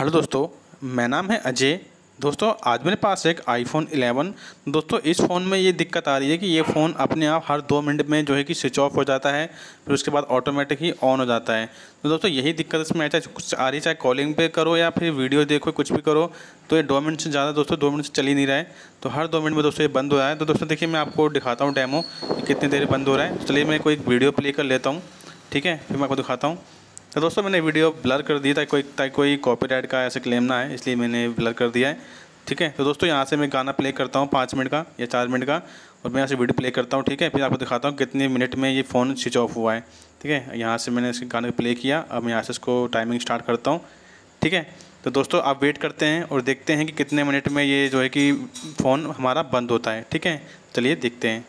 Hello दोस्तों, मैं नाम है अजय। दोस्तों आज मेरे पास एक आईफोन 11। दोस्तों इस फ़ोन में ये दिक्कत आ रही है कि ये फ़ोन अपने आप हर 2 मिनट में जो है कि स्विच ऑफ हो जाता है, फिर उसके बाद ऑटोमेटिक ही ऑन हो जाता है। तो दोस्तों यही दिक्कत इसमें चाहे कुछ आ रही, चाहे कॉलिंग पे करो या फिर वीडियो देखो, कुछ भी करो तो ये 2 मिनट से ज़्यादा दोस्तों 2 मिनट से चल ही नहीं रहा है। तो हर 2 मिनट में दोस्तों ये बंद हो रहा है। तो दोस्तों देखिए, मैं आपको दिखाता हूँ डेमो कि कितनी देर बंद हो रहा है। तो चलिए मैं कोई वीडियो प्ले कर लेता हूँ, ठीक है, फिर मैं आपको दिखाता हूँ। तो दोस्तों मैंने वीडियो ब्लर कर दी ताकि कोई कॉपीराइट का ऐसे क्लेम ना है, इसलिए मैंने ब्लर कर दिया है, ठीक है। तो दोस्तों यहाँ से मैं गाना प्ले करता हूँ 5 मिनट का या 4 मिनट का, और मैं यहाँ से वीडियो प्ले करता हूँ, ठीक है। फिर आपको दिखाता हूँ कितने मिनट में ये फ़ोन स्विच ऑफ हुआ है, ठीक है। यहाँ से मैंने इसके गाने प्ले किया, अब मैं यहाँ से इसको टाइमिंग स्टार्ट करता हूँ, ठीक है। तो दोस्तों आप वेट करते हैं और देखते हैं कि कितने मिनट में ये जो है कि फ़ोन हमारा बंद होता है, ठीक है। चलिए देखते हैं।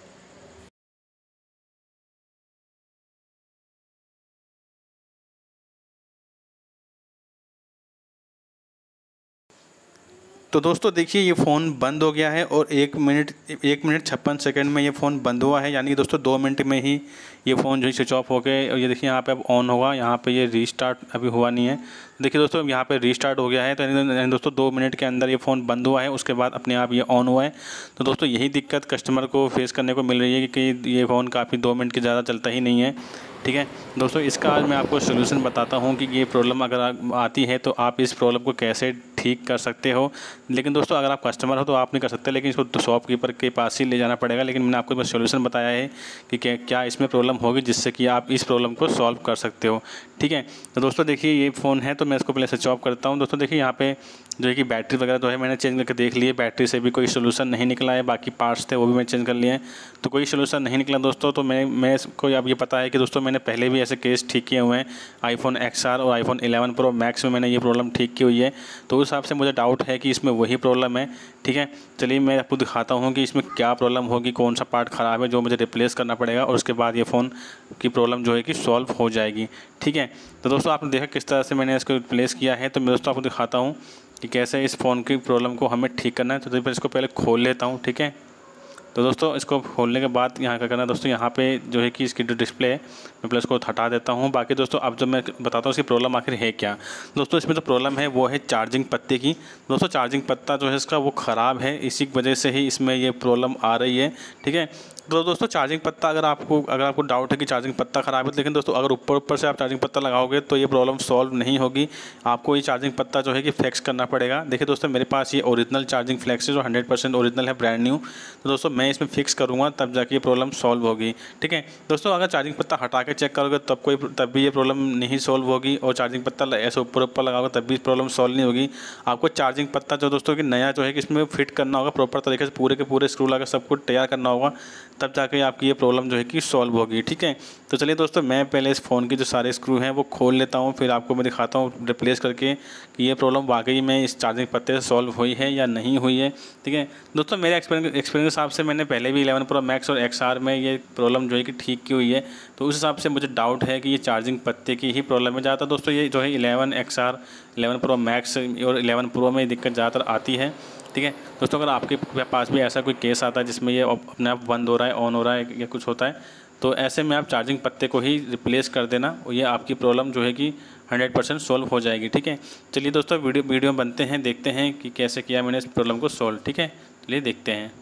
तो दोस्तों देखिए, ये फ़ोन बंद हो गया है और 1 मिनट 56 सेकंड में ये फ़ोन बंद हुआ है। यानी कि दोस्तों 2 मिनट में ही ये फ़ोन जो है स्विच ऑफ हो गए। और ये देखिए यहाँ पे अब ऑन होगा, यहाँ पे ये रीस्टार्ट अभी हुआ नहीं है। देखिए दोस्तों यहाँ पे रीस्टार्ट हो गया है, तो यानी दोस्तों 2 मिनट के अंदर ये फ़ोन बंद हुआ है, उसके बाद अपने आप ये ऑन हुआ है। तो दोस्तों यही दिक्कत कस्टमर को फेस करने को मिल रही है कि ये फ़ोन काफ़ी 2 मिनट के ज़्यादा चलता ही नहीं है, ठीक है। दोस्तों इसका आज मैं आपको सोल्यूशन बताता हूँ कि ये प्रॉब्लम अगर आती है तो आप इस प्रॉब्लम को कैसे ठीक कर सकते हो। लेकिन दोस्तों अगर आप कस्टमर हो तो आप नहीं कर सकते, लेकिन इसको तो शॉपकीपर के पास ही ले जाना पड़ेगा। लेकिन मैंने आपको बस सोल्यूशन बताया है कि क्या इसमें प्रॉब्लम होगी जिससे कि आप इस प्रॉब्लम को सॉल्व कर सकते हो, ठीक है। तो दोस्तों देखिए ये फ़ोन है, तो मैं इसको पहले स्विच ऑफ करता हूँ। दोस्तों देखिए यहाँ पे जो है कि बैटरी वगैरह तो है, मैंने चेंज करके देख लिए, बैटरी से भी कोई सोल्यूशन नहीं निकला है। बाकी पार्ट्स थे वो भी मैं चेंज कर लिए हैं, तो कोई सोल्यूशन नहीं निकला दोस्तों। तो मैं इसको अब ये पता है कि दोस्तों मैंने पहले भी ऐसे केस ठीक किए हुए हैं आईफोन XR और आईफोन 11 प्रो मैक्स में मैंने ये प्रॉब्लम ठीक की हुई है। तो उस हिसाब से मुझे डाउट है कि इसमें वही प्रॉब्लम है, ठीक है। चलिए मैं आपको दिखाता हूँ कि इसमें क्या प्रॉब्लम होगी, कौन सा पार्ट ख़राब है जो मुझे रिप्लेस करना पड़ेगा, और उसके बाद ये फ़ोन की प्रॉब्लम जो है कि सॉल्व हो जाएगी, ठीक है। तो दोस्तों आपने देखा किस तरह से मैंने इसको रिप्लेस किया है। तो मैं दोस्तों आपको दिखाता हूँ कि कैसे इस फ़ोन की प्रॉब्लम को हमें ठीक करना है। तो देखिए इसको पहले खोल लेता हूँ, ठीक है। तो दोस्तों इसको खोलने के बाद यहाँ क्या करना है दोस्तों, यहाँ पे जो है कि इसकी जो डिस्प्ले है मैं प्लस को हटा देता हूँ। बाकी दोस्तों अब जब मैं बताता हूँ इसकी प्रॉब्लम आखिर है क्या। दोस्तों इसमें जो प्रॉब्लम है वो है चार्जिंग पत्ते की। दोस्तों चार्जिंग पत्ता जो है इसका वो ख़राब है, इसी की वजह से ही इसमें ये प्रॉब्लम आ रही है, ठीक है। तो दोस्तों चार्जिंग पत्ता अगर आपको डाउट है कि चार्जिंग पत्ता ख़राब है, लेकिन दोस्तों अगर ऊपर से आप चार्जिंग पत्ता लगाओगे तो ये प्रॉब्लम सॉल्व नहीं होगी। आपको ये चार्जिंग पत्ता जो है कि फिक्स करना पड़ेगा। देखिए दोस्तों मेरे पास ये ओरिजिनल चार्जिंग फ्लेक्स है जो 100% ओरिजिनल है, ब्रांड न्यू। तो दोस्तों मैं इसमें फिक्स करूँगा तब जाके ये प्रॉब्लम सॉल्व होगी, ठीक है। दोस्तों अगर चार्जिंग पत्ता हटा के चेक करोगे तब भी ये प्रॉब्लम नहीं सॉल्व होगी, और चार्जिंग पत्ता ऐसे ऊपर लगाओगे तब भी प्रॉब्लम सॉल्व नहीं होगी। आपको चार्जिंग पत्ता जो दोस्तों कि नया जो है कि इसमें फिट करना होगा प्रॉपर तरीके से, पूरे के पूरे स्क्रू लगा सब कुछ तैयार करना होगा, तब जाके आपकी ये प्रॉब्लम जो है कि सॉल्व होगी, ठीक है। तो चलिए दोस्तों मैं पहले इस फ़ोन के जो सारे स्क्रू हैं वो खोल लेता हूँ, फिर आपको मैं दिखाता हूँ रिप्लेस करके कि ये प्रॉब्लम वाकई में इस चार्जिंग पत्ते से सॉल्व हुई है या नहीं हुई है, ठीक है। दोस्तों मेरे एक्सपीरियंस के हिसाब से मैंने पहले भी 11 प्रो मैक्स और XR में ये प्रॉब्लम जो है कि ठीक की हुई है। तो उस हिसाब से मुझे डाउट है कि ये चार्जिंग पत्ते की ही प्रॉब्लम है ज़्यादातर। दोस्तों ये जो है 11 XR 11 प्रो मैक्स और 11 प्रो में दिक्कत ज़्यादातर आती है, ठीक है। दोस्तों अगर आपके पास भी ऐसा कोई केस आता है जिसमें ये अपने आप बंद हो रहा है, ऑन हो रहा है या कुछ होता है, तो ऐसे में आप चार्जिंग पत्ते को ही रिप्लेस कर देना, और ये आपकी प्रॉब्लम जो है कि 100% सॉल्व हो जाएगी, ठीक है। चलिए दोस्तों वीडियो बनते हैं, देखते हैं कि कैसे किया मैंने इस प्रॉब्लम को सॉल्व, ठीक है। चलिए देखते हैं।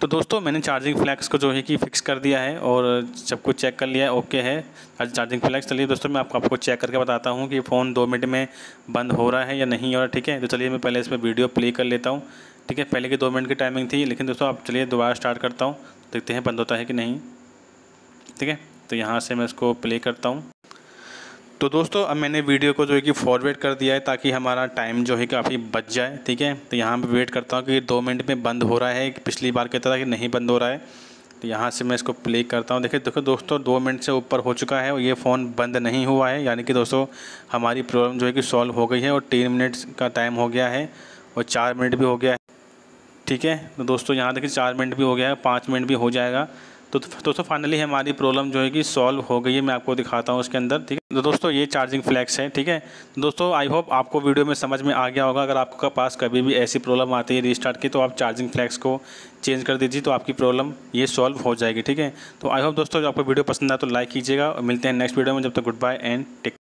तो दोस्तों मैंने चार्जिंग फ्लैक्स को जो है कि फ़िक्स कर दिया है और सब कुछ चेक कर लिया है, ओके है आज चार्जिंग फ्लैक्स। चलिए दोस्तों मैं आपको चेक करके बताता हूँ कि फ़ोन 2 मिनट में बंद हो रहा है या नहीं हो रहा, ठीक है। तो चलिए मैं पहले इसमें वीडियो प्ले कर लेता हूँ, ठीक है। पहले की 2 मिनट की टाइमिंग थी, लेकिन दोस्तों आप चलिए दोबारा स्टार्ट करता हूँ, देखते हैं बंद होता है कि नहीं, ठीक है। तो यहाँ से मैं इसको प्ले करता हूँ। तो दोस्तों अब मैंने वीडियो को जो है कि फॉरवर्ड कर दिया है ताकि हमारा टाइम जो है काफ़ी बच जाए, ठीक है। तो यहाँ पे वेट करता हूँ कि 2 मिनट में बंद हो रहा है, पिछली बार कहता था कि नहीं बंद हो रहा है। तो यहाँ से मैं इसको प्ले करता हूँ। देखो दोस्तों 2 मिनट से ऊपर हो चुका है और ये फ़ोन बंद नहीं हुआ है, यानी कि दोस्तों हमारी प्रॉब्लम जो है कि सॉल्व हो गई है। और 3 मिनट्स का टाइम हो गया है और 4 मिनट भी हो गया है, ठीक है। तो दोस्तों यहाँ देखिए 4 मिनट भी हो गया है, 5 मिनट भी हो जाएगा। तो दोस्तों फाइनली हमारी प्रॉब्लम जो है कि सॉल्व हो गई है। मैं आपको दिखाता हूँ उसके अंदर, ठीक है। तो दोस्तों ये चार्जिंग फ्लैक्स है, ठीक है। दोस्तों आई होप आपको वीडियो में समझ में आ गया होगा। अगर आपके पास कभी भी ऐसी प्रॉब्लम आती है रीस्टार्ट की, तो आप चार्जिंग फ्लैक्स को चेंज कर दीजिए, तो आपकी प्रॉब्लम ये सॉल्व हो जाएगी, ठीक है। तो आई होप दोस्तों जो आपको वीडियो पसंद आए तो लाइक कीजिएगा और मिलते हैं नेक्स्ट वीडियो में। जब तक गुड बाय एंड टेक।